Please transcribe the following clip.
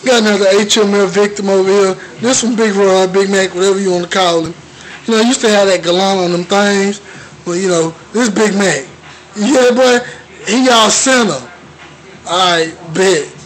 Got another HMF victim over here. This one Big Ron, Big Mac, whatever you want to call him. You know, used to have that gallant on them things. But, you know, this Big Mac. You hear that, boy? He y'all center. All right, bet.